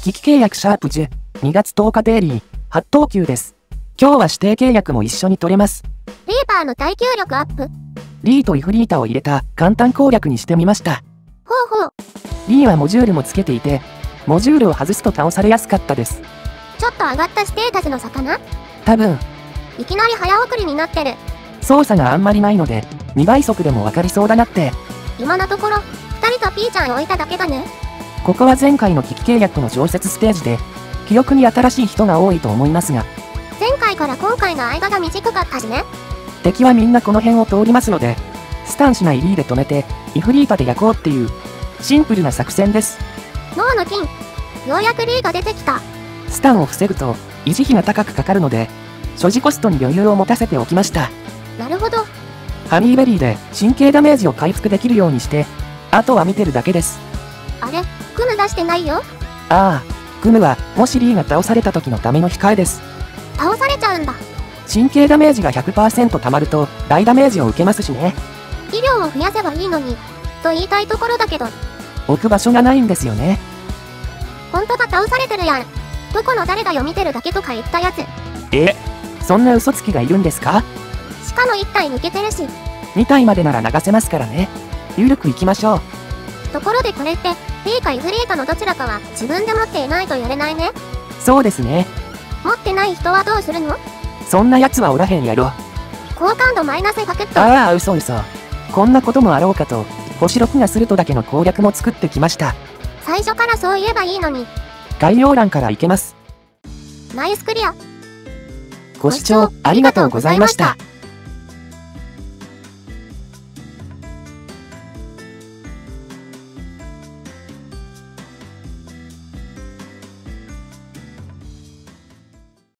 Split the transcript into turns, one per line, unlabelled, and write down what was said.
危機契約#10、2月10日デイリー、8等級です。今日は指定契約も一緒に取れます。
リーパーの耐久力アップ。
リーとイフリータを入れた簡単攻略にしてみました。
ほうほう。
リーはモジュールもつけていて、モジュールを外すと倒されやすかったです。
ちょっと上がったステータスの差かな？
多分。
いきなり早送りになってる。
操作があんまりないので、2倍速でもわかりそうだなって。
今のところ、2人とピーちゃん置いただけだね。
ここは前回の危機契約の常設ステージで、記憶に新しい人が多いと思いますが、
前回から今回の間が短かったしね。
敵はみんなこの辺を通りますので、スタンしないリーで止めて、イフリータで焼こうっていう、シンプルな作戦です。
脳の金。ようやくリーが出てきた。
スタンを防ぐと、維持費が高くかかるので、所持コストに余裕を持たせておきました。
なるほど。
ハニーベリーで神経ダメージを回復できるようにして、あとは見てるだけです。
あれ、クム出してないよ。
ああ、クムは、もしリーが倒された時のための控えです。
倒されちゃうんだ。
神経ダメージが 100% 溜まると、大ダメージを受けますしね。
医療を増やせばいいのに、と言いたいところだけど。
置く場所がないんですよね。
ほんとだ、倒されてるやん。どこの誰だよ、見てるだけとか言ったやつ。
そんな嘘つきがいるんですか？
しかも1体抜けてるし。
2体までなら流せますからね。ゆるくいきましょう。
ところでこれって、リーかイフリータのどちらかは自分で持っていないとやれないね。
そうですね。
持ってない人はどうするの？
そんな奴はおらへんやろ。
好感度マイナス100%。
ああ、嘘。こんなこともあろうかと、星6がするとだけの攻略も作ってきました。
最初からそう言えばいいのに。
概要欄からいけます。
ナイスクリア。
ご視聴ありがとうございました。